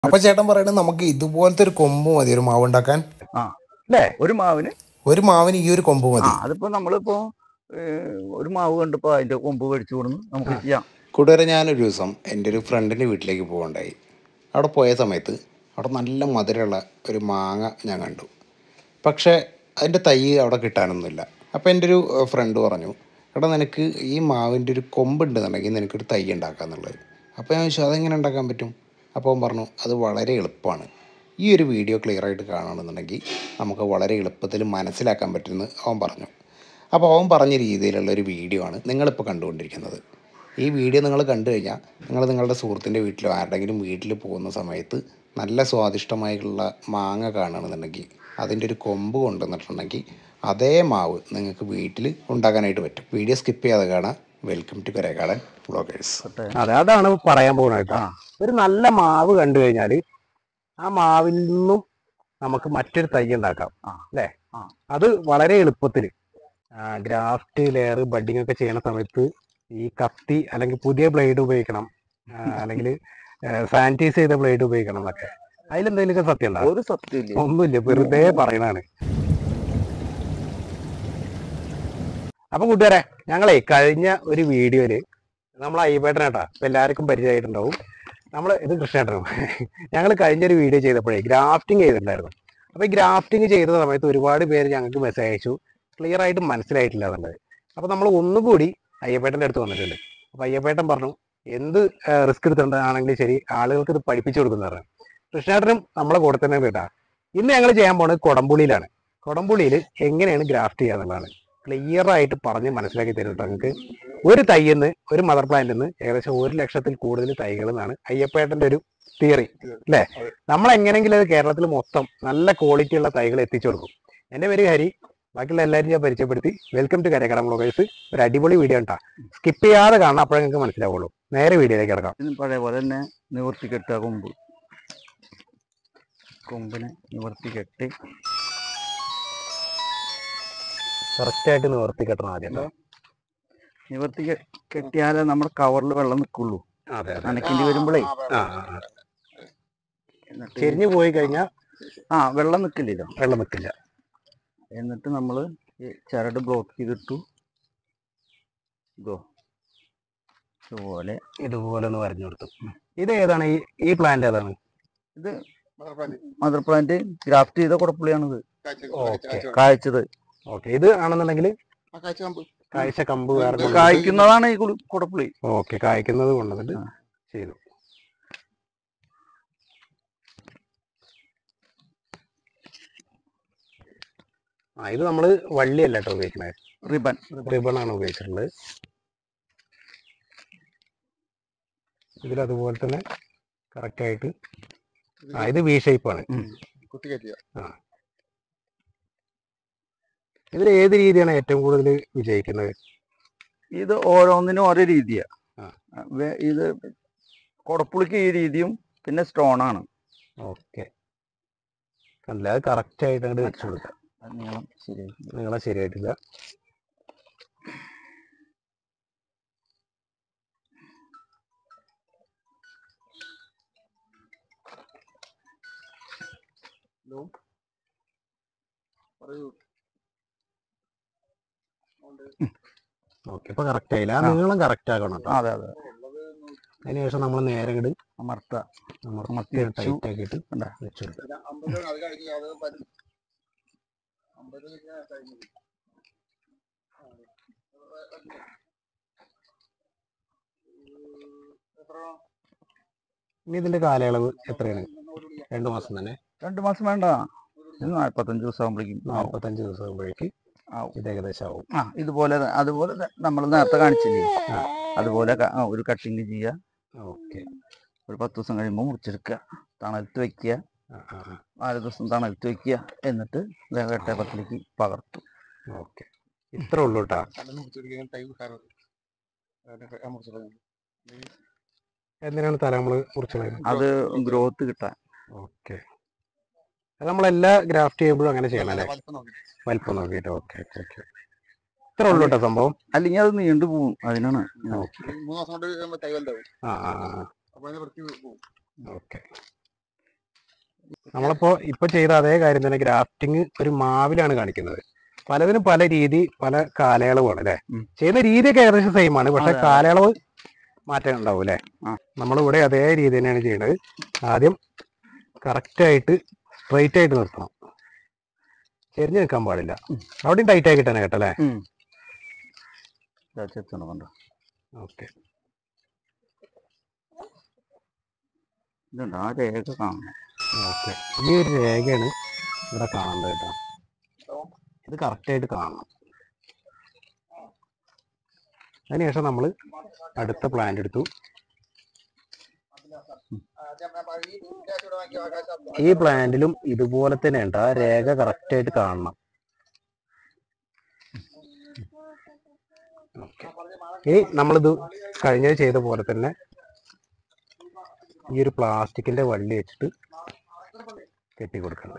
അപ്പൊ ചേട്ടൻ പറയണത് നമുക്ക് ഇതുപോലത്തെ ഒരു കൊമ്പ് മതി ഒരു മാവ് ഉണ്ടാക്കാൻ. അല്ലേ? ഒരു മാവിന് ഈ ഒരു കൊമ്പ് മതി. അതിപ്പോ നമ്മളിപ്പോ ഒരു മാവ് കണ്ടപ്പോ അതിന്റെ കൊമ്പ് മേടിച്ചു കൊടുന്ന് നമുക്ക് ചെയ്യാം. കൂട്ടുകാരെ, ഞാനൊരു ദിവസം എൻ്റെ ഒരു ഫ്രണ്ടിൻ്റെ വീട്ടിലേക്ക് പോകണ്ടായി. അവിടെ പോയ സമയത്ത് അവിടെ നല്ല മധുരമുള്ള ഒരു മാങ്ങ ഞാൻ കണ്ടു. പക്ഷേ അതിൻ്റെ തൈ അവിടെ കിട്ടാനൊന്നുമില്ല. അപ്പോൾ എൻ്റെ ഒരു ഫ്രണ്ട് പറഞ്ഞു, എടാ നിനക്ക് ഈ മാവിൻ്റെ ഒരു കൊമ്പുണ്ടെന്നുണ്ടെങ്കിൽ നിനക്കൊരു തൈ ഉണ്ടാക്കുക എന്നുള്ളത്. അപ്പോൾ ഞാൻ ചോദിച്ചു അതെങ്ങനെ ഉണ്ടാക്കാൻ പറ്റും? അപ്പോൾ അവൻ പറഞ്ഞു അത് വളരെ എളുപ്പമാണ്. ഈ ഒരു വീഡിയോ ക്ലിയറായിട്ട് കാണണമെന്നുണ്ടെങ്കിൽ നമുക്ക് വളരെ എളുപ്പത്തിൽ മനസ്സിലാക്കാൻ പറ്റുമെന്ന് അവൻ പറഞ്ഞു. അപ്പോൾ അവൻ പറഞ്ഞ രീതിയിലുള്ളൊരു വീഡിയോ ആണ് നിങ്ങളിപ്പോൾ കണ്ടുകൊണ്ടിരിക്കുന്നത്. ഈ വീഡിയോ നിങ്ങൾ കണ്ടു കഴിഞ്ഞാൽ നിങ്ങൾ നിങ്ങളുടെ സുഹൃത്തിൻ്റെ വീട്ടിലോ ആരുടെങ്കിലും വീട്ടിൽ പോകുന്ന സമയത്ത് നല്ല സ്വാദിഷ്ടമായിട്ടുള്ള മാങ്ങ കാണുകയാണെന്നുണ്ടെങ്കിൽ അതിൻ്റെ ഒരു കൊമ്പ് കൊണ്ടുവന്നിട്ടുണ്ടെങ്കിൽ അതേ മാവ് നിങ്ങൾക്ക് വീട്ടിൽ ഉണ്ടാക്കാനായിട്ട് പറ്റും. വീഡിയോ സ്കിപ്പ് ചെയ്യാതെ കാണാം. Welcome to Karekkadan vloggers. അതാണ് പറയാൻ പോകുന്നത് കേട്ടോ. ഒരു നല്ല മാവ് കണ്ടു കഴിഞ്ഞാൽ ആ മാവിൽ നിന്നും നമുക്ക് മറ്റൊരു തൈ ഉണ്ടാക്കാം അല്ലേ? അത് വളരെ എളുപ്പത്തിൽ ഗ്രാഫ്റ്റ് ലെയർ ബഡിങ് ഒക്കെ ചെയ്യുന്ന സമയത്ത് ഈ കത്തി അല്ലെങ്കിൽ പുതിയ ബ്ലേഡ് ഉപയോഗിക്കണം, അല്ലെങ്കിൽ സാനിറ്റൈസ് ചെയ്ത ബ്ലേഡ് ഉപയോഗിക്കണം എന്നൊക്കെ. അതിലെന്തെങ്കിലുമൊക്കെ സത്യം ഉണ്ടാവും? ഒരു സത്യം ഒന്നുമില്ല, വെറുതെ പറയണാണ്. അപ്പൊ കൂട്ടുകാരെ, ഞങ്ങളെ കഴിഞ്ഞ ഒരു വീഡിയോയില് നമ്മൾ അയ്യപ്പേട്ടനാട്ടാ ഇപ്പൊ എല്ലാവർക്കും പരിചയമായിട്ടുണ്ടാവും. ഇത് കൃഷ്ണേട്ടനും ഞങ്ങൾ കഴിഞ്ഞൊരു വീഡിയോ ചെയ്തപ്പോഴേ ഗ്രാഫ്റ്റിംഗ് ചെയ്തിട്ടുണ്ടായിരുന്നു. അപ്പൊ ഈ ഗ്രാഫ്റ്റിംഗ് ചെയ്ത സമയത്ത് ഒരുപാട് പേര് ഞങ്ങൾക്ക് മെസ്സേജ് അയച്ചു, ക്ലിയർ ആയിട്ട് മനസ്സിലായിട്ടില്ല എന്നുള്ളത്. അപ്പൊ നമ്മൾ ഒന്നുകൂടി അയ്യപ്പേട്ടൻ്റെ അടുത്ത് വന്നിട്ടുണ്ട്. അപ്പൊ അയ്യപ്പേട്ടൻ പറഞ്ഞു എന്ത് റിസ്ക് എടുത്തിട്ടാണെങ്കിലും ശരി ആളുകൾക്ക് ഇത് പഠിപ്പിച്ചു കൊടുക്കുന്ന പറഞ്ഞു. കൃഷ്ണേട്ടനും നമ്മളെ കൂടെ തന്നെ കേട്ടാ. ഇന്ന് ഞങ്ങൾ ചെയ്യാൻ പോകുന്നത് കൊടംപുളിയിലാണ്. കൊടംപുളിയിൽ എങ്ങനെയാണ് ഗ്രാഫ്റ്റ് ചെയ്യുക എന്നുള്ളതാണ് ക്ലിയർ ആയിട്ട് പറഞ്ഞ് മനസ്സിലാക്കി തരും. നിങ്ങൾക്ക് ഒരു തൈന്ന് ഒരു മദർ പ്ലാന്റിൽ നിന്ന് ഏകദേശം 1 ലക്ഷത്തിൽ കൂടുതൽ തൈകൾ എന്നാണ് അയ്യപ്പേട്ടൻ്റെ ഒരു തിയറി അല്ലേ? നമ്മൾ എങ്ങനെയെങ്കിലും അത് കേരളത്തിൽ മൊത്തം നല്ല ക്വാളിറ്റി ഉള്ള തൈകൾ എത്തിച്ചു കൊടുക്കും. എൻ്റെ പേര് ഹരി, ബാക്കിയുള്ള എല്ലാവരും ഞാൻ പരിചയപ്പെടുത്തി. Welcome to Karekkadan vloggers. ഒരു അടിപൊളി വീഡിയോ ഉണ്ടാ, സ്കിപ്പ് ചെയ്യാതെ കാണാം, അപ്പോഴേ നിങ്ങൾക്ക് മനസ്സിലാവുള്ളൂ. നേരെ വീഡിയോയിലേക്ക് കിടക്കാം. പഴയ പോലെ തന്നെ നിവർത്തി കെട്ടുക, കൊമ്പിനെ നിവർത്തി കെട്ടി കറക്റ്റായിട്ട് നിവർത്തി കെട്ടണം ആദ്യം. നിവർത്തി കെട്ടിയാലേ നമ്മുടെ കവറിൽ വെള്ളം നിൽക്കുള്ളൂ. നനയ്ക്കേണ്ടി വരുമ്പോഴേ ചെരിഞ്ഞു പോയി കഴിഞ്ഞാൽ വെള്ളം നിൽക്കില്ലല്ലോ. എന്നിട്ട് നമ്മൾ ഈ ചരട് ബ്ലോക്ക് ചെയ്തിട്ടു ഇതുപോലെ ഒന്ന് വരഞ്ഞു കൊടുത്തു. ഇത് ഏതാണ്? ഈ പ്ലാന്റ് ഏതാണ്? ഇത് മദർ പ്ലാന്റ് ഗ്രാഫ്റ്റ് ചെയ്ത കുടപ്പുളിയാണിത്, കായ്ച്ചത്. ഓക്കെ, ഇത് ആണെന്നുണ്ടെങ്കിൽ കായ്ച്ച കമ്പ് കായ്ക്കുന്നതാണ് ഈ കുടപ്പുളി. ഓക്കെ, കായ്ക്കുന്നത് കൊണ്ടുവന്നിട്ട് ചെയ്തു. ഇത് നമ്മള് വള്ളിയല്ല കേട്ടോ ഉപയോഗിക്കുന്നത്, റിബൺ ആണ് ഉപയോഗിച്ചിട്ടുള്ളത്. ഇതിലതുപോലെ തന്നെ കറക്റ്റ് ആയിട്ട് ഇത് വി ഷേപ്പാണ്. ഇതിൽ ഏത് രീതിയാണ് ഏറ്റവും കൂടുതൽ വിജയിക്കുന്നത്? ഇത് ഓരോന്നിനും ഓരോ രീതിയാ. ഇത് കുടപ്പുളിക്ക് ഈ രീതിയും പിന്നെ സ്റ്റോൺ ആണ്. ഓക്കെ, അല്ല അത് കറക്റ്റ് ആയിട്ട് വെച്ചു കൊടുക്കാം. നീളം ശരിയായിട്ടില്ല. ഓക്കെ, ഇപ്പൊ കറക്റ്റ് ആയില്ല. ആ നീളം കറക്റ്റ് ആക്കണം കേട്ടോ. അതെ. അതിനുശേഷം നമ്മൾ നേരെ ഇങ്ങോട്ട് ടൈറ്റ് ആക്കിയിട്ട് വെച്ചു കൊടുക്കുക. ഇനി ഇതിന്റെ കാലയളവ് എത്രയാണ്? 2 മാസം തന്നെ? 2 മാസം വേണ്ട, 45 ദിവസം ആകുമ്പോഴേക്കും. 45 ദിവസം ആകുമ്പോഴേക്ക് ഇത് ഏകദേശം ആവും. അതുപോലെ നമ്മൾ നേരത്തെ കാണിച്ചില്ലേ, അതുപോലെ ഒരു കട്ടിങ് ചെയ്യുക. ഓക്കെ, ഒരു 10 ദിവസം കഴിയുമ്പോൾ മുറിച്ചെടുക്കുക, തണലത്ത് വെക്കുക, 4 ദിവസം തണലത്ത് വെക്കുക, എന്നിട്ട് വേഗട്ടപ്പത്തിലേക്ക് പകർത്തും. ഓക്കെ, ഇത്ര ഉള്ളൂ കേട്ടോ. എന്തിനാണ് തല നമ്മൾ മുറിച്ചത്? അത് ഗ്രോത്ത് കിട്ടാൻ. ഓക്കെ, അത് നമ്മളെല്ലാ ഗ്രാഫ്റ്റ് ചെയ്യുമ്പോഴും അങ്ങനെ ചെയ്യണം അല്ലേ? വലിപ്പം നോക്കിയിട്ട്. ഓക്കെ, ഇത്ര ഉള്ളൂ കേട്ടോ സംഭവം. അല്ലെങ്കിൽ അത് നീണ്ടു പോകും, അതിനാണ്. ഓക്കെ, ഇപ്പൊ ചെയ്ത അതേ കാര്യം തന്നെ ഗ്രാഫ്റ്റിംഗ് ഒരു മാവിലാണ് കാണിക്കുന്നത്. പലതിനും പല രീതി, പല കാലയളവാണ് അല്ലെ? ചെയ്യുന്ന രീതിയൊക്കെ ഏകദേശം സെയിം ആണ്, പക്ഷെ കാലയളവ് മാറ്റം ഉണ്ടാവും അല്ലെ? നമ്മളിവിടെ അതേ രീതി തന്നെയാണ് ചെയ്യുന്നത്. ആദ്യം കറക്റ്റ് ആയിട്ട് സ്ട്രൈറ്റ് ആയിട്ട് നിർത്തണം, ചെരിഞ്ഞ് നിൽക്കാൻ പാടില്ല. അവിടെയും ടൈറ്റ് ആക്കി തന്നെ കേട്ടല്ലേ? ഓക്കെ. ഓക്കെ, ഈ ഒരു രേഖയാണ് ഇവിടെ കാണേണ്ടത് കേട്ടോ. ഇത് കറക്റ്റ് ആയിട്ട് കാണണം. അതിനുശേഷം നമ്മൾ അടുത്ത പ്ലാന്റ് എടുത്തു. ഈ പ്ലാന്റിലും ഇതുപോലെ തന്നെ ഉണ്ട്, ആ രേഖ കറക്റ്റ് ആയിട്ട് കാണണം. ഇനി നമ്മളിത് കഴിഞ്ഞത് ചെയ്ത പോലെ തന്നെ ഈ ഒരു പ്ലാസ്റ്റിക്കിന്റെ വള്ളി വെച്ചിട്ട് കെട്ടി കൊടുക്കണം.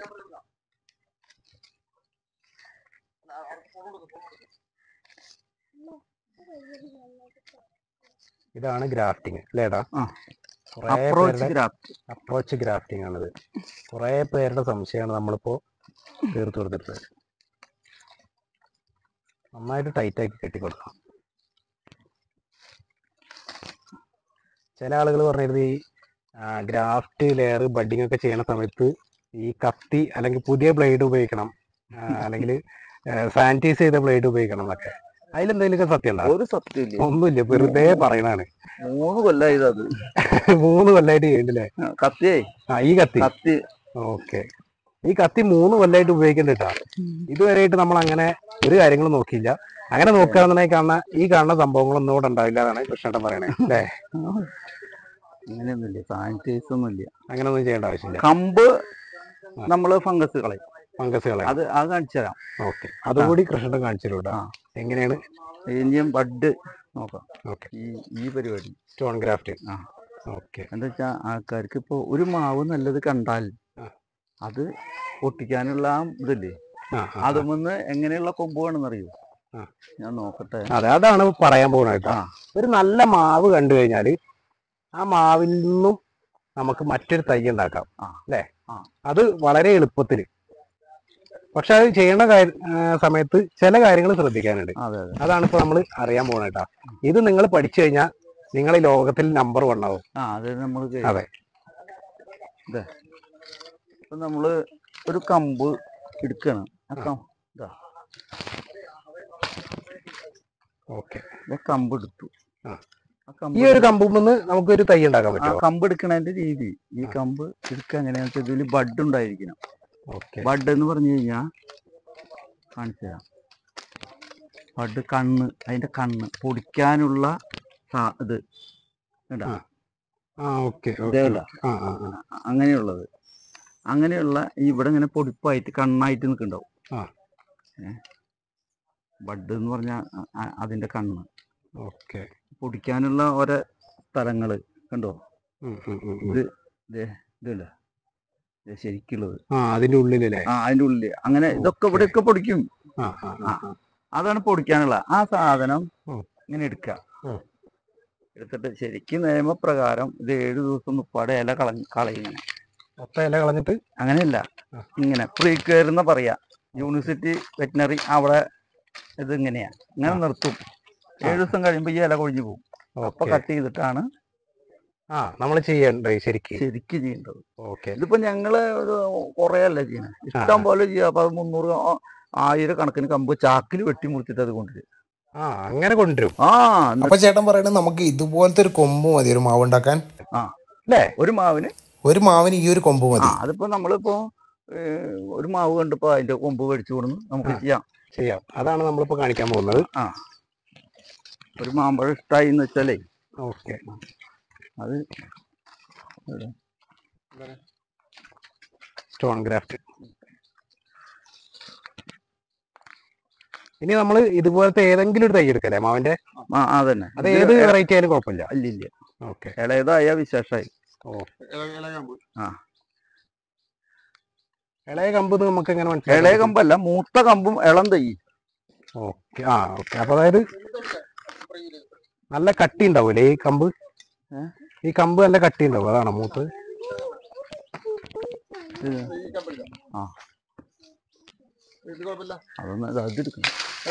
ഇതാണ് ഗ്രാഫ്റ്റിംഗ് അല്ലേടാ? അപ്രോച്ച് ഗ്രാഫ്റ്റിംഗ് ആണിത്. കുറെ പേരുടെ സംശയമാണ് നമ്മളിപ്പോ തീർത്തു കൊടുത്തിട്ടുള്ളത്. നന്നായിട്ട് ടൈറ്റ് ആക്കി കെട്ടിക്കൊടുക്കണം. ചില ആളുകൾ പറഞ്ഞിരുന്നത് ഈ ഗ്രാഫ്റ്റ് ലെയർ ബഡിങ് ഒക്കെ ചെയ്യണ സമയത്ത് ഈ കത്തി അല്ലെങ്കിൽ പുതിയ ബ്ലേഡ് ഉപയോഗിക്കണം, അല്ലെങ്കിൽ സാനിറ്റൈസ് ചെയ്ത ബ്ലേഡ് ഉപയോഗിക്കണം എന്നൊക്കെ. അതിലെന്തെങ്കിലുമൊക്കെ സത്യം ഉണ്ടാവും? ഒരു സത്യമില്ല, ഒന്നുമില്ല, വെറുതെ പറയണാണ്. 3 കൊല്ലായി അത്. 3 കൊല്ലായിട്ട് ചെയ്യണ്ടല്ലേ കത്തിയേ? ഈ കത്തി. ഓക്കെ, ഈ കത്തി 3 കൊല്ലായിട്ട് ഉപയോഗിക്കണ്ടിട്ടാ. ഇതുവരെയായിട്ട് നമ്മൾ അങ്ങനെ ഒരു കാര്യങ്ങളും നോക്കിയില്ല. അങ്ങനെ നോക്കുകയാണെന്നുണ്ടെങ്കിൽ ഈ കാണുന്ന സംഭവങ്ങളൊന്നും ഇവിടെ ഉണ്ടാവില്ല എന്നാണ് കൃഷ്ണേട്ടൻ പറയണേ അല്ലേ? അങ്ങനെയൊന്നുമില്ല, സാനിറ്റൈസ് ഒന്നുമില്ല, അങ്ങനെയൊന്നും ചെയ്യേണ്ട ആവശ്യമില്ല. കമ്പ് നമ്മള് ഫംഗസ് കളയും, അത് കാണിച്ചു തരാം. ഓക്കെ, അതുകൂടി കൃഷ്ണേട്ടൻ കാണിച്ചു തരൂടാ. എങ്ങനെയാണ് ഇനിയും ബഡ് നോക്കാം. ഓക്കെ, ഈ പരിപാടി സ്റ്റോൺ ഗ്രാഫ്റ്റ്. ഓക്കെ, എന്താ വെച്ചാൽ ആൾക്കാർക്ക് ഇപ്പൊ ഒരു മാവ് നല്ലത് കണ്ടാൽ അത് പൊട്ടിക്കാനുള്ള ഇതില്ലേ, അതുമെന്ന് എങ്ങനെയുള്ള കൊമ്പ് വേണമെന്നറിയോ? ഞാൻ നോക്കട്ടെ. അതാണ് പറയാൻ പോകുന്നത്. ഒരു നല്ല മാവ് കണ്ടു കഴിഞ്ഞാല് ആ മാവിൽ നിന്നും നമുക്ക് മറ്റൊരു തൈ ഉണ്ടാക്കാം അല്ലേ? അത് വളരെ എളുപ്പത്തില്. പക്ഷെ അത് ചെയ്യണ സമയത്ത് ചില കാര്യങ്ങൾ ശ്രദ്ധിക്കാനുണ്ട്. അതാണ് ഇപ്പൊ നമ്മൾ അറിയാൻ പോണ കേട്ടാ. ഇത് നിങ്ങൾ പഠിച്ചു കഴിഞ്ഞാൽ നിങ്ങൾ ഈ ലോകത്തിൽ നമ്പർ 1 ആവും. അതെ, ഇപ്പൊ നമ്മള് ഒരു കമ്പ് എടുക്കണം. ഓക്കെ, കമ്പ് എടുത്തു. ഈ ഒരു കമ്പിൽ നിന്ന് നമുക്കൊരു തൈ ഉണ്ടാക്കാൻ പറ്റും. കമ്പ് എടുക്കണതിന്റെ രീതി, ഈ കമ്പ് എടുക്കുക എങ്ങനെയാണെന്ന് വെച്ചാൽ ഇതിൽ ബഡ് ഉണ്ടായിരിക്കണം. ബഡ് എന്ന് പറഞ്ഞു കഴിഞ്ഞാൽ കാണിച്ചു തരാം. ബഡ് അതിന്റെ കണ്ണ് പൊടിക്കാനുള്ള ഇത് അങ്ങനെയുള്ള ഇവിടെ ഇങ്ങനെ പൊടിപ്പായിട്ട് കണ്ണായിട്ട് നിൽക്കുന്നുണ്ടാവും. ബഡ് എന്ന് പറഞ്ഞാൽ അതിന്റെ കണ്ണ് പൊടിക്കാനുള്ള ഓരോ സ്ഥലങ്ങള് കണ്ടോ? ഇതല്ല ശരിക്കുള്ളത്, അതിന്റെ ഉള്ളിലല്ലേ? അതിന്റെ ഉള്ളില് അങ്ങനെ ഇതൊക്കെ ഇവിടെയൊക്കെ പൊടിക്കും. അതാണ് പൊടിക്കാനുള്ള ആ സാധനം. ഇങ്ങനെ എടുത്തിട്ട് ശരിക്കും നിയമപ്രകാരം ഇത് 7 ദിവസം മുപ്പാടെ ഇല കളയുന്നു. ഇല കളഞ്ഞിട്ട് അങ്ങനെയല്ല, ഇങ്ങനെ പ്രീക്വയർ എന്ന് പറയാ, യൂണിവേഴ്സിറ്റി വെറ്റിനറി അവിടെ ഇത് ഇങ്ങനെയാ, ഇങ്ങനെ നിർത്തും. 7 ദിവസം കഴിയുമ്പോ ഈ ഇല കൊഴിഞ്ഞു പോകും. അപ്പൊ കട്ട് ചെയ്തിട്ടാണ് നമ്മൾ ചെയ്യേണ്ടത്, ശരിക്കും ചെയ്യേണ്ടത്. ഇതിപ്പോ ഞങ്ങള് ഒരു കൊറേ അല്ല ചെയ്യണേ, ഇഷ്ടം പോലെ ചെയ്യാം. അപ്പൊ 300 1000 കണക്കിന് കമ്പ് ചാക്കിൽ വെട്ടി മുറിച്ചിട്ട് അത് കൊണ്ടുവരും. അങ്ങനെ കൊണ്ടുവരും. അപ്പൊ ചേട്ടൻ പറയുന്നത് നമുക്ക് ഇതുപോലത്തെ ഒരു കൊമ്പ് മതി ഒരു മാവ് ഉണ്ടാക്കാൻ അല്ലേ? ഒരു മാവിന് ഈ ഒരു കൊമ്പ് മതി. അതിപ്പോ നമ്മളിപ്പോ ഒരു മാവ് കണ്ടപ്പോ അതിന്റെ കൊമ്പ് മേടിച്ചു കൊടുന്ന് നമുക്ക് ചെയ്യാം. അതാണ് നമ്മളിപ്പോ കാണിക്കാൻ പോകുന്നത്. ഒരു മാമ്പഴം ഇഷ്ടമായി എന്ന് വെച്ചാലേ അത് സ്റ്റോൺ ഗ്രാഫ്റ്റ്. ഇനി നമ്മൾ ഇതുപോലത്തെ ഏതെങ്കിലും ഒരു തൈ എടുക്കല്ലേ മാവിന്റെ? അതന്നെ, അത് ഏത് വെറൈറ്റി ആയാലും കുഴപ്പമില്ല. ഇല്ല, ഇളയതായ വിശേഷമായി. ഇളയ കമ്പ് നമുക്ക് എങ്ങനെ മനസ്സിലായി? ഇളയ കമ്പല്ല, മൂത്ത കമ്പും ഇളം തൈ. ഓക്കെ, അപ്പൊ അതായത് നല്ല കട്ടി ഉണ്ടാവൂലേ ഈ കമ്പ്? ഈ കമ്പ് നല്ല കട്ടി ഉണ്ടാവും, അതാണോ മൂത്ത്? ആ അതൊന്ന് അതെടുക്കണം.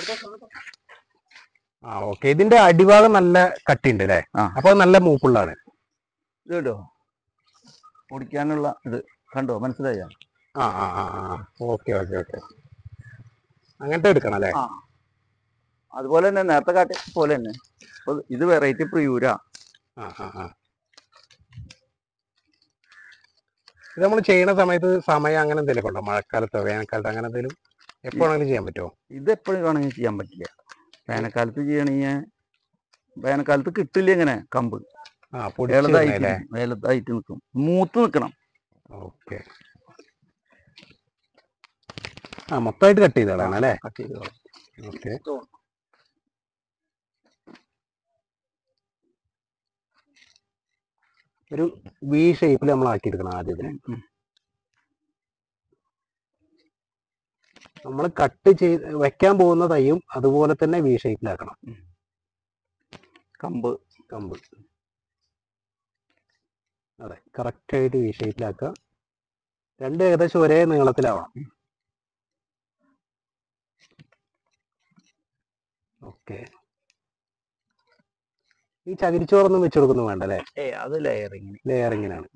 ആ ഓക്കെ. ഇതിന്റെ അടിഭാഗം നല്ല കട്ടിയുണ്ട് അല്ലേ? ആ. അപ്പൊ നല്ല മൂപ്പുള്ളതാണ്. ഇത് കേട്ടോ പൊടിക്കാനുള്ള ഇത് കണ്ടോ, മനസ്സിലായോ? ആ ആ ആ ആ ഓക്കെ ഓക്കെ ഓക്കെ. അങ്ങനത്തെ എടുക്കണം അല്ലേ? ആ അതുപോലെ തന്നെ നേരത്തെ കാട്ടി പോലെ തന്നെ. അപ്പൊ ഇത് വെറൈറ്റി പ്രിയൂരാ. ആ ആ ആ. ഇത് നമ്മൾ ചെയ്യുന്ന സമയത്ത് സമയം അങ്ങനെ എന്തെങ്കിലും ഉണ്ടോ? മഴക്കാലത്തോ വേനൽക്കാലത്തോ അങ്ങനെ എന്തെങ്കിലും എപ്പോഴാണെങ്കിലും ചെയ്യാൻ പറ്റുമോ? ഇത് എപ്പോഴും വേണമെങ്കിൽ ചെയ്യാൻ പറ്റില്ല. വേനൽക്കാലത്ത് ചെയ്യണമെങ്കിൽ വേനൽക്കാലത്ത് കിട്ടില്ല ഇങ്ങനെ കമ്പ്. ആ വേലതായിട്ട് നിൽക്കും, മൂത്ത് നിൽക്കണം. ഓക്കെ. ആ മൊത്തമായിട്ട് കട്ട് ചെയ്ത് കളയണം അല്ലേ? കട്ട് ചെയ്ത് കളയാം. ഓക്കെ. ഒരു വി ഷേപ്പിൽ നമ്മൾ ആക്കിയെടുക്കണം ആദ്യം ഇതിനെ. നമ്മൾ കട്ട് ചെയ്ത് വെക്കാൻ പോകുന്ന തൈയും അതുപോലെ തന്നെ വി ഷേപ്പിലാക്കണം. കമ്പ് കമ്പ് അതെ കറക്റ്റായിട്ട് വി ഷേപ്പിലാക്കുക. രണ്ടും ഏകദേശം ഒരേ നീളത്തിലാവണം. ഓക്കെ. ഈ ചകിരിച്ചോറൊന്നും വെച്ച് കൊടുക്കുന്നു വേണ്ട അല്ലേ? അത് ലെയറിങ്ങിന്. ലെയറിങ്ങിനാണ്.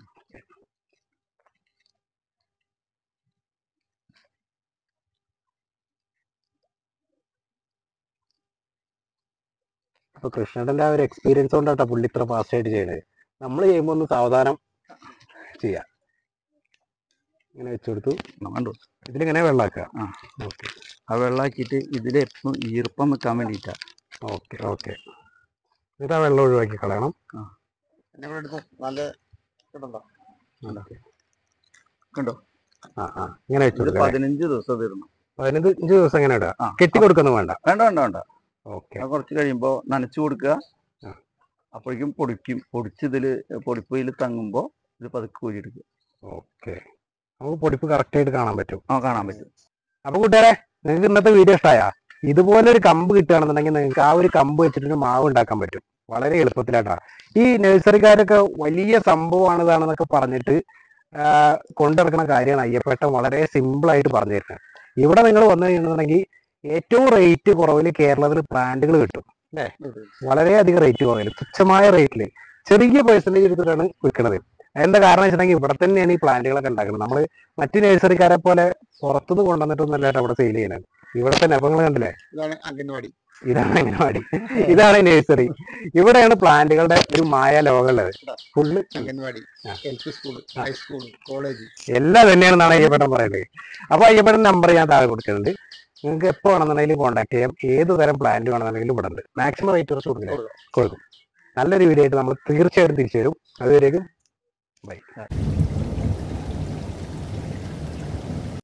അപ്പൊ കൃഷ്ണന്റെ ആ ഒരു എക്സ്പീരിയൻസ് കൊണ്ടാട്ടോ പുള്ളി ഇത്ര ഫാസ്റ്റ് ആയിട്ട് ചെയ്യണത്. നമ്മൾ ചെയ്യുമ്പോൾ ഒന്ന് സാവധാനം ചെയ്യാം. ഇങ്ങനെ വെച്ചു കൊടുത്തു. കണ്ടു ഇതിലിങ്ങനെ വെള്ളാക്കുക. ആ ഓക്കെ. ആ വെള്ളാക്കിയിട്ട് ഇതിലെപ്പം ഈർപ്പം നിൽക്കാൻ വേണ്ടിയിട്ടാ. Okay okay. എന്നിട്ട് ആ വെള്ളം ഒഴിവാക്കി കളയണം. നല്ല കണ്ടോ? ആ ആ ഇങ്ങനെ വെച്ചു കൊടുക്കാം. 15 ദിവസം തരണം. 15 ദിവസം എങ്ങനെ ഇടുക? കെട്ടി കൊടുക്കൊന്നും വേണ്ട? വേണ്ട വേണ്ട വേണ്ട. ഓക്കെ. കുറച്ച് കഴിയുമ്പോൾ നനച്ചു കൊടുക്കുക. അപ്പോഴേക്കും പൊടിച്ച് ഇതില് പൊടിപ്പയിൽ തങ്ങുമ്പോൾ ഇത് പതുക്കെ ഊരിയെടുക്കുക. ഓക്കെ. നമുക്ക് പൊടിപ്പ് കറക്റ്റ് ആയിട്ട് കാണാൻ പറ്റും. ആ കാണാൻ പറ്റും. അപ്പൊ കൂട്ടുകാരെ, നിങ്ങൾക്ക് ഇന്നത്തെ വീഡിയോ ഇഷ്ടമായ? ഇതുപോലെ ഒരു കമ്പ് കിട്ടുകയാണെന്നുണ്ടെങ്കിൽ നിങ്ങൾക്ക് ആ ഒരു കമ്പ് വെച്ചിട്ടൊരു മാവ് ഉണ്ടാക്കാൻ പറ്റും വളരെ എളുപ്പത്തിലായിട്ടാ. ഈ നഴ്സറിക്കാരൊക്കെ വലിയ സംഭവമാണ് ഇതാണെന്നൊക്കെ പറഞ്ഞിട്ട് കൊണ്ടിറക്കുന്ന കാര്യമാണ് അയ്യപ്പേട്ടൻ വളരെ സിമ്പിൾ ആയിട്ട് പറഞ്ഞു തരുന്നത്. ഇവിടെ നിങ്ങൾ വന്നു കഴിഞ്ഞിട്ടുണ്ടെങ്കിൽ ഏറ്റവും റേറ്റ് കുറവിൽ കേരളത്തിൽ പ്ലാന്റുകൾ കിട്ടും അല്ലേ? വളരെയധികം റേറ്റ് കുറവിൽ, തുച്ഛമായ റേറ്റിൽ ചെറിയ പെർസെൻറ്റേജ് എടുത്തിട്ടാണ് വിൽക്കുന്നത്. എന്താ കാരണം വെച്ചിട്ടുണ്ടെങ്കിൽ ഇവിടെ തന്നെയാണ് ഈ പ്ലാന്റുകളൊക്കെ ഉണ്ടാക്കുന്നത്. നമ്മൾ മറ്റു നഴ്സറിക്കാരെ പോലെ പുറത്തുനിന്ന് കൊണ്ടുവന്നിട്ടൊന്നല്ല അവിടെ സെയിൽ ചെയ്യുന്നത്. ഇവിടെ തന്നെ. അപ്പൊ നിങ്ങൾ കണ്ടില്ലേ, ഇതാണ് അംഗൻവാടി, ഇതാണ് നഴ്സറി. ഇവിടെയാണ് പ്ലാന്റുകളുടെ ഒരു മായ ലോകമുള്ളത്. Full anganwadi, school, high school, college എല്ലാം തന്നെയാണെന്നാണ് അയ്യപ്പേട്ടൻ പറയുന്നത്. അപ്പൊ അയ്യപ്പേട്ടൻ നമ്പർ ഞാൻ താഴെ കൊടുക്കുന്നുണ്ട്. നിങ്ങൾക്ക് എപ്പോൾ വേണമെന്നുണ്ടെങ്കിലും കോൺടാക്ട് ചെയ്യാം. ഏത് തരം പ്ലാന്റ് വേണമെന്നുണ്ടെങ്കിലും ഇവിടെ ഉണ്ട്. മാക്സിമം റേറ്റ് കുറച്ച് കൊടുക്കും. നല്ലൊരു വീഡിയോ ആയിട്ട് നമ്മൾ തീർച്ചയായിട്ടും തിരിച്ചു വരും. അതുവരേക്കും ബൈ.